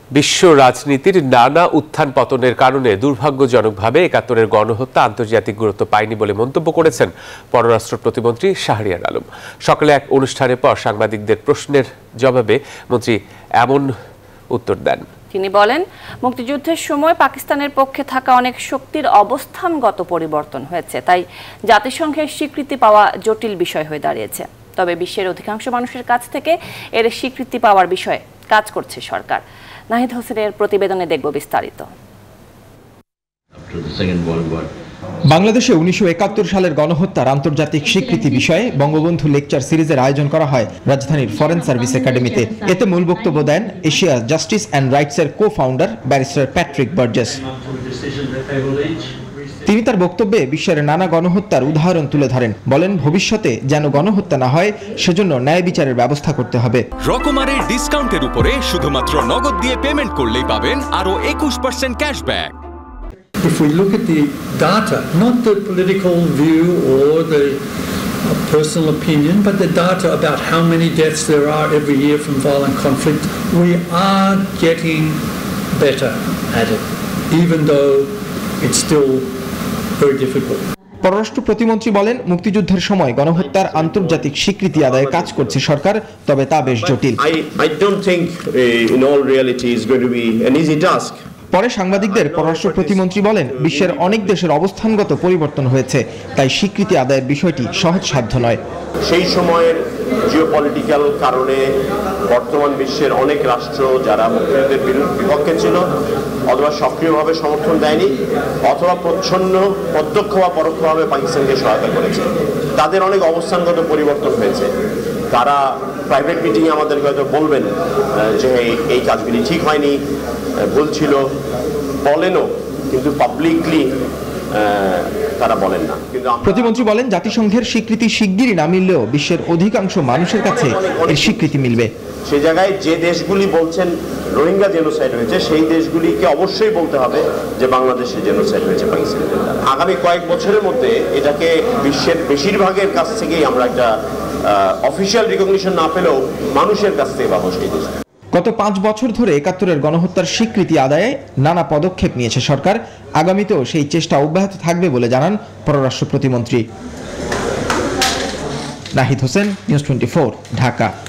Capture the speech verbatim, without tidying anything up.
বিশ্ব রাজনীতির নানা উত্থান পতনের কারণে দুর্ভাগ্যজনকভাবে একাত্তরের গণহত্যা আন্তর্জাতিক গুরুত্ব পায়নি বলে মন্তব্য করেছেন পররাষ্ট্র প্রতিমন্ত্রী শাহরিয়ার আলম। সকালে এক অনুষ্ঠানের পর সাংবাদিকদের প্রশ্নের জবাবে মন্ত্রী এমন উত্তর দেন। তিনি বলেন, মুক্তিযুদ্ধের সময় পাকিস্তানের পক্ষে থাকা অনেক শক্তির অবস্থানগত পরিবর্তন হয়েছে, তাই জাতিসংঘের স্বীকৃতি পাওয়া জটিল বিষয় হয়ে দাঁড়িয়েছে। তবে বিশ্বের অধিকাংশ মানুষের কাছ থেকে এর স্বীকৃতি পাওয়ার বিষয়ে কাজ করছে সরকার। নাহিদ হোসেনের প্রতিবেদনে দেখব বিস্তারিত। বাংলাদেশে উনিশশো একাত্তর সালের গণহত্যার আন্তর্জাতিক স্বীকৃতি বিষয়ে বঙ্গবন্ধু লেকচার সিরিজের আয়োজন করা হয় রাজধানীর ফরেন সার্ভিস একাডেমিতে। এতে মূল বক্তব্য দেন এশিয়া জাস্টিস অ্যান্ড রাইটসের co founder barrister Patrick Burgess. তিনি তার বক্তব্যে বিশ্বের নানা গণহত্যার উদাহরণ তুলে ধরেন। বলেন, ভবিষ্যতে যেন গণহত্যা না হয় সেজন্য ন্যায় বিচারের ব্যবস্থা করতে হবে। রকমারের ডিসকাউন্টের উপরে শুধুমাত্র নগদ দিয়ে পেমেন্ট করলেই পাবেন আরো একুশ percent cashback. If we look at the data, not the political view or the personal opinion, but the data about how many deaths there are every year from violent conflict, we are getting better at it, even though it's still very difficult. পররাষ্ট্র প্রতিমন্ত্রী বলেন, মুক্তিযুদ্ধের সময় গণহত্যার আন্তর্জাতিক স্বীকৃতি আদায়ে কাজ করছে সরকার, তবে তা বেশ জটিল। I don't think in all reality is going to be an easy task. পরে সাংবাদিকদের পররাষ্ট্র প্রতিমন্ত্রী বলেন, বিশ্বের অনেক দেশের অবস্থানগত পরিবর্তন হয়েছে, তাই স্বীকৃতি আদায়ের বিষয়টি সহজসাধ্য নয়। সেই সময়ের জিওপলিটিক্যাল কারণে বর্তমান বিশ্বের অনেক রাষ্ট্র যারা মুক্তিযুদ্ধের বিপক্ষে ছিল অথবা সক্রিয়ভাবে সমর্থন দেয়নি অথবা প্রচ্ছন্ন প্রত্যক্ষ বা পরোক্ষভাবে পাকিস্তানকে সহায়তা করেছে, তাদের অনেক অবস্থানগত পরিবর্তন হয়েছে। তারা প্রাইভেট মিটিংয়ে আমাদেরকে হয়তো বলবেন যে এই কাজগুলি ঠিক হয়নি, ভুল ছিল, বলেনও, কিন্তু পাবলিকলি তারা বলেন না। কিন্তু প্রতিমন্ত্রী বলেন, জাতিসংঘের স্বীকৃতি শিগগিরই না মিললেও বিশ্বের অধিকাংশ মানুষের কাছে এর স্বীকৃতি মিলবে। সে জায়গায় যে দেশগুলি বলছেন রোহিঙ্গা জেনোসাইড হয়েছে, সেই দেশগুলিকে অবশ্যই বলতে হবে যে বাংলাদেশে জেনোসাইড হয়েছে পাকিস্তানের। আগামী কয়েক বছরের মধ্যে এটাকে বিশ্বের বেশিরভাগের কাছ থেকেই আমরা একটা অফিসিয়াল রিকগনিশন না পেলেও মানুষের কাছ থেকে পাবো সেই দেশ। গত পাঁচ বছর ধরে একাত্তরের গণহত্যার স্বীকৃতি আদায়ে নানা পদক্ষেপ নিয়েছে সরকার। আগামীতেও সেই চেষ্টা অব্যাহত থাকবে বলে জানান পররাষ্ট্র প্রতিমন্ত্রী। Nahid Hossain, news twenty four, Dhaka.